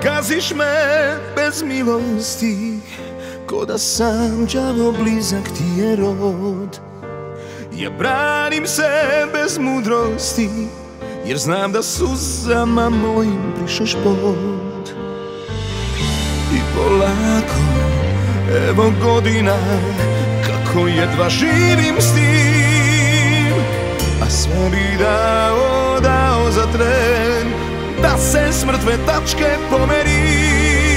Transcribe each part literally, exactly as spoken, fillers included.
Gaziš me bez milosti, ko da sam đavo blizak ti je rod. Ja branim se bez mudrosti, jer znam da suzama mojim brišeš pod. I polako, evo godina, kako jedva živim s tim. A sve bi dao, dao za tren, da se s mrtve tačke pomerim.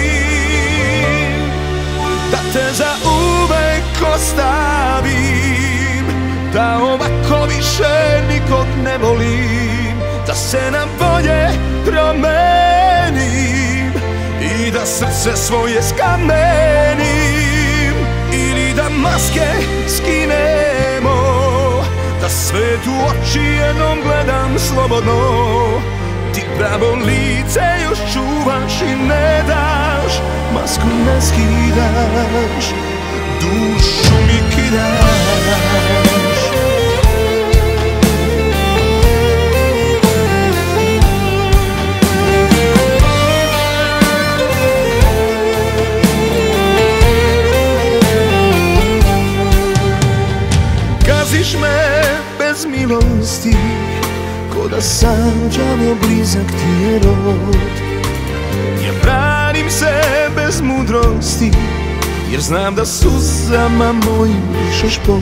Da te za uvek ostavim, da ovako više nikog ne volim, da se na bolje promenim i da srce svoje skamenim. Ili da maske skinemo, da svet u oči jednom gledam slobodno. Ti pravo lice još čuvaš i ne daš, masku ne skidaš, dušu mi kidaš. Gaziš me bez milosti, ko da sam đavo blizak ti je rod. Ja branim se bez mudrosti, jer znam da suzama mojim brišeš pod.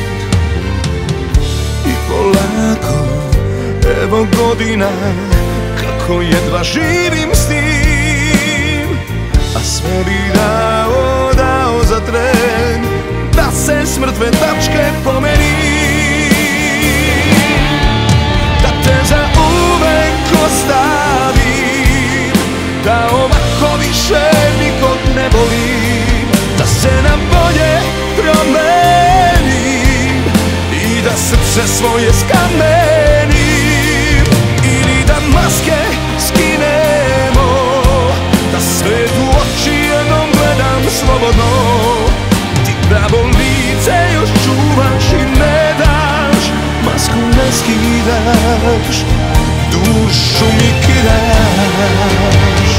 I polako, evo godina, kako jedva živim s tim. A sve bi dao, dao za tren, da se s mrtve tačke pomerim. Da te za uvek ostavim, da ovako više nikog ne volim, da se na bolje promenim i da srce svoje skamenim. Ili da maske skinemo, da svet u oči jednom gledam slobodno. Ti pravo lice još čuvaš i ne daš, masku ne skidaš, dušu mi kidaš.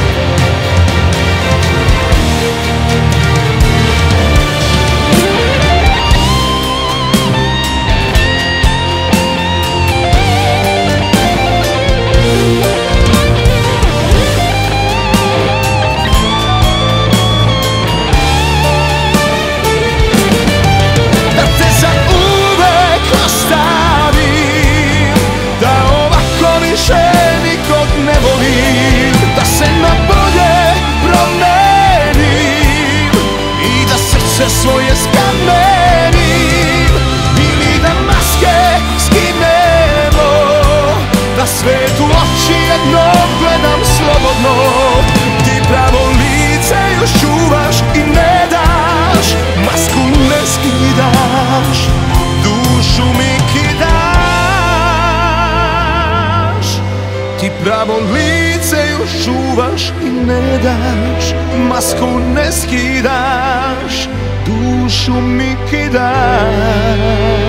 Svoje skamenim, ili da maske skinemo, da svet u oči jednom gledam slobodno. Ti pravo lice još čuvaš i ne daš, masku ne skidaš, dušu mi kidaš. Ti pravo lice još čuvaš i ne daš, masku ne skidaš, dušu mi kidaš.